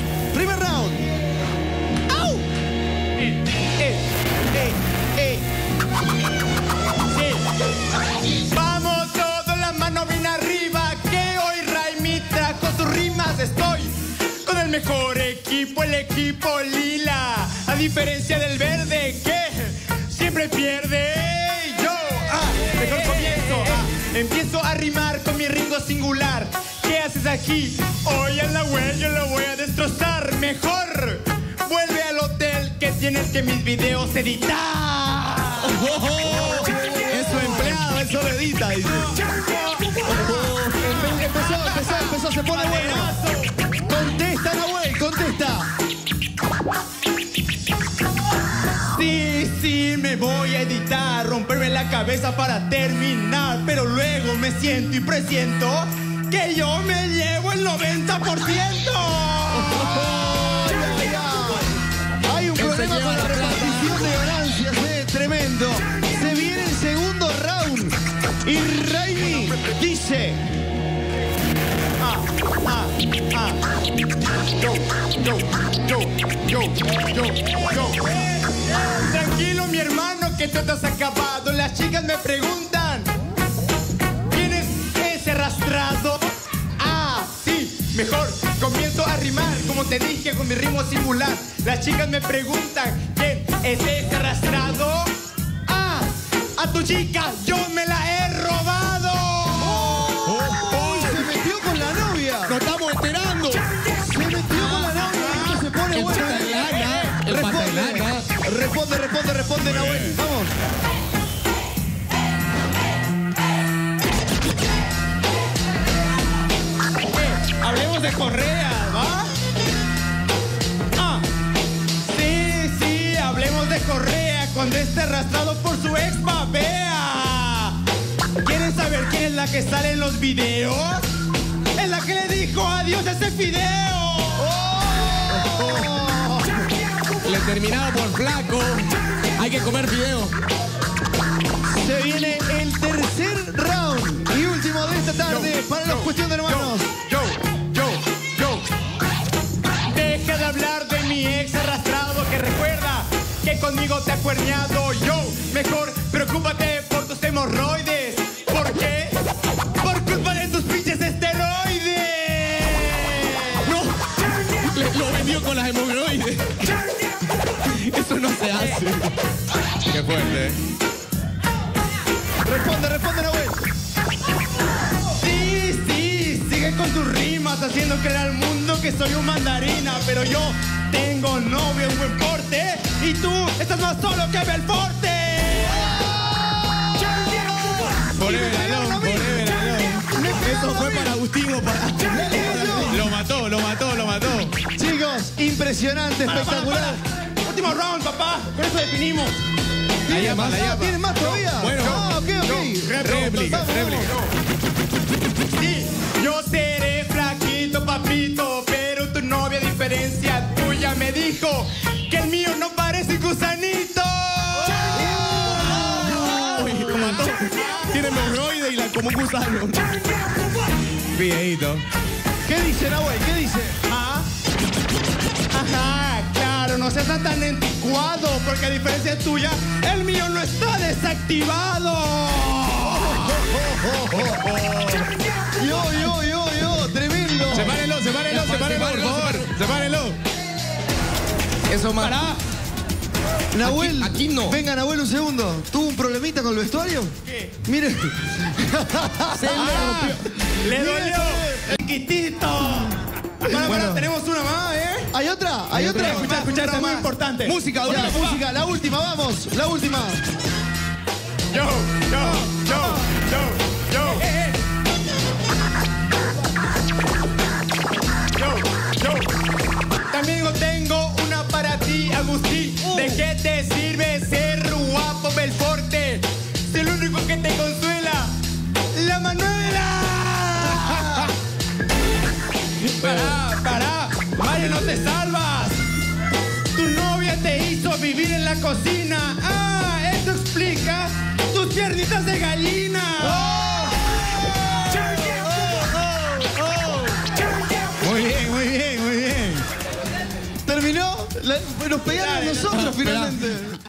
vamos. Primer round. ¡Au! Sí. Vamos todos, la mano bien arriba, que hoy Raimita con sus rimas estoy con el mejor equipo, el equipo lila. A diferencia del verde que siempre pierde. Yo, mejor comienzo. Empiezo a rimar con mi ritmo singular. ¿Qué haces aquí? Hoy en la web yo lo voy a destrozar. Mejor vuelve al hotel que tienes que mis videos editar. Es su empleado, eso lo edita, dice. Empezó, se pone bueno. Contesta, Nahuel, contesta. Sí, me voy a editar, romperme la cabeza para terminar, pero luego me siento y presiento que yo me llevo el 90%. Hay un problema con la repartición de ganancias, tremendo. Se viene el segundo round y Raimi dice... Tranquilo, mi hermano, que todo has acabado. Las chicas me preguntan, ¿quién es ese arrastrado? Sí, mejor comienzo a rimar, como te dije, con mi ritmo singular. Las chicas me preguntan, ¿quién es ese arrastrado? A tu chica yo me la he robado. Se metió con la novia. ¡Nos estamos enterando! Se metió con la novia. Esto se pone bueno. Responde, Nahuel. Vamos. Hablemos de Correa, ¿va? Sí, hablemos de Correa cuando esté arrastrado por su ex babea. ¿Quieren saber quién es la que sale en los videos? Es la que le dijo adiós a ese fideo. Le terminaba por flaco. Hay que comer fideo. Se viene el tercer round y último de esta tarde para la cuestión de hermanos. Yo. Deja de hablar de mi ex arrastrado que recuerda que conmigo te ha cuerneado. Yo, mejor preocúpate por tus hemorroides. ¿Por qué? Por culpa de tus pinches esteroides. No, lo vendió con las hemorroides. Eso no se hace. Qué fuerte. Responde, Nahuel. Sí, sigue con tus rimas haciendo creer al mundo que soy un mandarina. Pero yo tengo novio en buen porte y tú estás más solo que Belforte. Forever alone. Eso fue para Agustín o para... Lo mató. Chicos, impresionante, espectacular. Último round, papá. Con eso definimos. ¿Tienes más todavía? Bueno, ok. Réplica. Sí, yo seré flaquito, papito, pero tu novia, a diferencia tuya, me dijo que el mío no parece gusanito. Lo mató. Tiene hemorroide y la como un gusano. Videíto. ¿Qué dice, Nahuel? ¿Qué dice? Ajá, claro, no seas tan anticuado, porque a diferencia tuya, el mío no está desactivado. Yo, tremendo. Sepárenlo, por favor. Sepárenlo. Eso más. Pará. Nahuel, Aquí no. Venga, Nahuel, un segundo. ¿Tuvo un problemita con el vestuario? ¿Qué? Mire. Se le rompió. Le dolió. El quitito. Para, tenemos una más, ¿eh? ¿Hay otra? Escucha, esta es muy importante. Música, Ya, música, la última, vamos. La última. Yo. También tengo una para ti, Agustín. ¿De qué te sirve ser guapo, Belforte? Si el único que te consuela, la Manuela. Pará, Mario, no te salvas. Tu novia te hizo vivir en la cocina. Eso explica tus piernitas de gallina. Muy bien. Nos pegaron a nosotros finalmente.